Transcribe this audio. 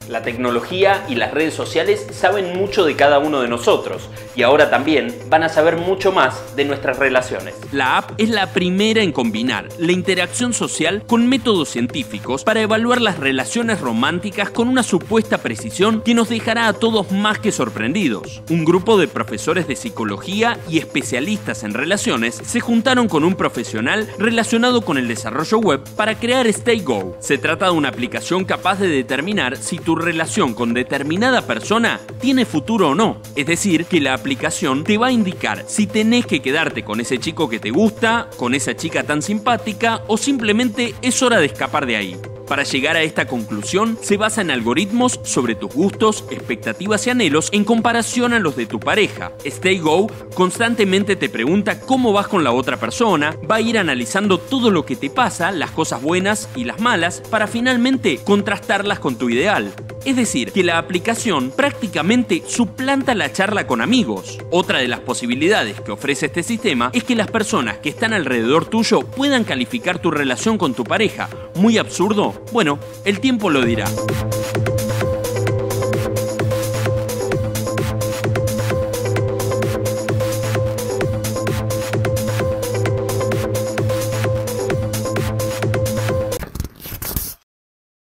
La tecnología y las redes sociales saben mucho de cada uno de nosotros y ahora también van a saber mucho más de nuestras relaciones. La app es la primera en combinar la interacción social con métodos científicos para evaluar las relaciones románticas con una supuesta precisión que nos dejará a todos más que sorprendidos. Un grupo de profesores de psicología y especialistas en relaciones se juntaron con un profesional relacionado con el desarrollo web para crear Stay Go. Se trata de una aplicación capaz de determinar si tu relación con determinada persona tiene futuro o no. Es decir, que la aplicación te va a indicar si tenés que quedarte con ese chico que te gusta, con esa chica tan simpática o simplemente es hora de escapar de ahí. Para llegar a esta conclusión, se basa en algoritmos sobre tus gustos, expectativas y anhelos en comparación a los de tu pareja. Stay Go constantemente te pregunta cómo vas con la otra persona, va a ir analizando todo lo que te pasa, las cosas buenas y las malas, para finalmente contrastarlas con tu ideal. Es decir, que la aplicación prácticamente suplanta la charla con amigos. Otra de las posibilidades que ofrece este sistema es que las personas que están alrededor tuyo puedan calificar tu relación con tu pareja. ¿Muy absurdo? Bueno, el tiempo lo dirá.